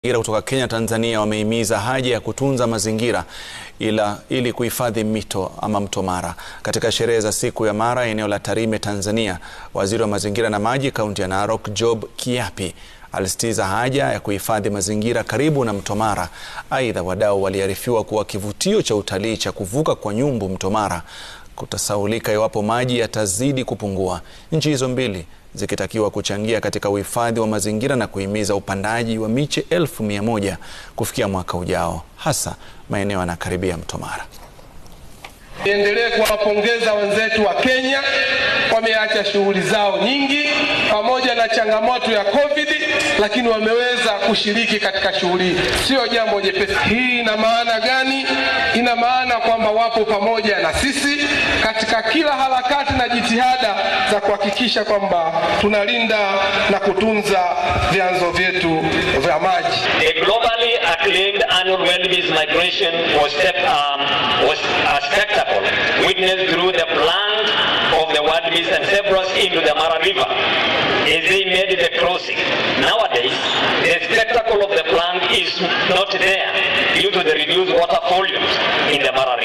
Kutoka Kenya, Tanzania wamehimiza haja ya kutunza mazingira ili kuhifadhi mito ama mto Mara. Katika sherehe za siku ya Mara eneo la Tarime, Tanzania, waziri wa mazingira na maji kaunti ya Narok Job Kiapi alisitiza haja ya kuhifadhi mazingira karibu na mto Mara. Aidha, wadau waliarifiwa kuwa kivutio cha utalii cha kuvuka kwa nyumbu mto Mara kutasaulika iwapo maji yatazidi kupungua. Nchi hizo mbili zikitakiwa kuchangia katika uhifadhi wa mazingira na kuhimiza upandaji wa miche 1,100 kufikia mwaka ujao, hasa maeneo yanakaribia mto Mara. Niendelee kuwapongeza wenzetu wa Kenya, wameacha shughuli zao nyingi pamoja na changamoto ya COVID, lakini wameweza kushiriki katika shughuli. Sio jambo jepesi. Hii ina maana gani? Ina maana kwamba wapo pamoja na sisi katika kila harakati na jitihada za kuhakikisha kwamba tunalinda na kutunza vyanzo vyetu vya maji. A globally acclaimed annual wildebeest migration was a spectacle witnessed through the plant of the wildebeest and zebras into the Mara River as they made the crossing. Nowadays, the spectacle of the plant is not there due to the reduced water volumes in the Mara River.